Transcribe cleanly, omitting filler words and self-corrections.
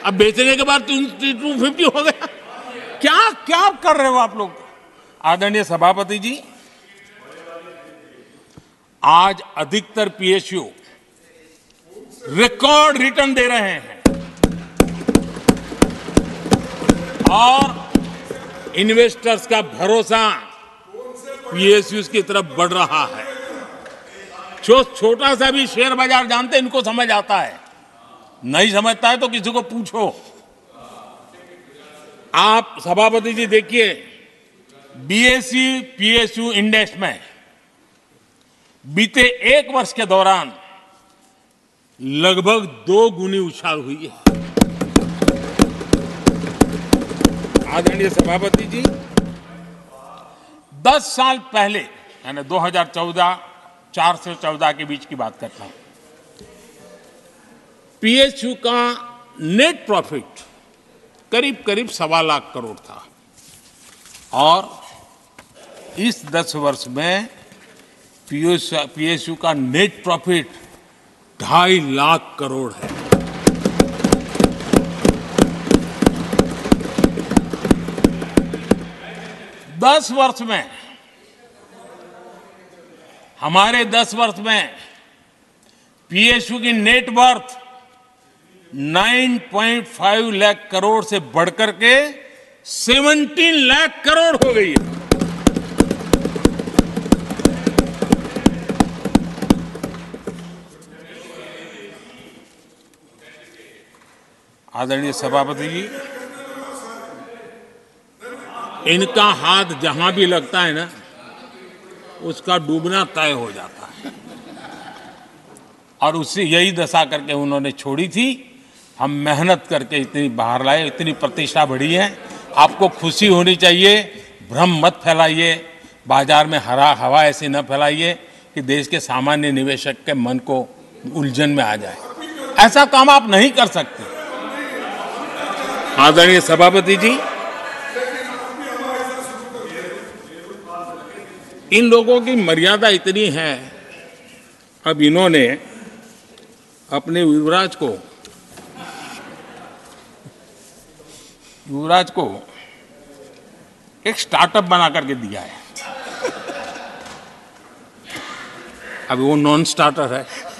अब बेचने के बाद 250 हो गया। क्या क्या कर रहे हो आप लोग? आदरणीय सभापति जी, आज अधिकतर पीएसयू रिकॉर्ड रिटर्न दे रहे हैं और इन्वेस्टर्स का भरोसा पीएसयू की तरफ बढ़ रहा है। जो छोटा सा भी शेयर बाजार जानते हैं, इनको समझ आता है। नहीं समझता है तो किसी को पूछो। आप सभापति जी देखिए, बीएसई पीएसयू इंडेक्स में बीते 1 वर्ष के दौरान लगभग 2 गुनी उछाल हुई है। आदरणीय सभापति जी, 10 साल पहले, यानी 2014, 4 से 14 के बीच की बात करता हूं, पीएसयू का नेट प्रॉफिट करीब 1.25 लाख करोड़ था और इस 10 वर्ष में पीएसयू का नेट प्रॉफिट 2.5 लाख करोड़ है। हमारे 10 वर्ष में पीएसयू की नेट वर्थ 9.5 लाख करोड़ से बढ़कर के 17 लाख करोड़ हो गई है। आदरणीय सभापति जी, इनका हाथ जहां भी लगता है ना, उसका डूबना तय हो जाता है और उससे यही दशा करके उन्होंने छोड़ी थी। हम मेहनत करके इतनी बाहर लाए, इतनी प्रतिष्ठा बढ़ी है। आपको खुशी होनी चाहिए, भ्रम मत फैलाइए, बाजार में हवा ऐसी न फैलाइए कि देश के सामान्य निवेशक के मन को उलझन में आ जाए। ऐसा काम आप नहीं कर सकते। आदरणीय सभापति जी, इन लोगों की मर्यादा इतनी है, अब इन्होंने अपने युवराज को एक स्टार्टअप बना करके दिया है। अब वो नॉन स्टार्टर है।